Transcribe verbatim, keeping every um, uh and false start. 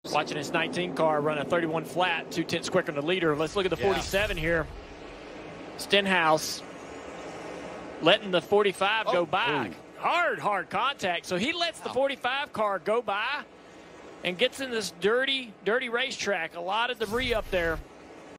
Watching this nineteen car run a thirty-one flat, two tenths quicker than the leader. Let's look at the yeah. forty-seven here. Stenhouse letting the forty-five oh, go by. Ooh. Hard, hard contact. So he lets the forty-five car go by and gets in this dirty, dirty racetrack. A lot of debris up there.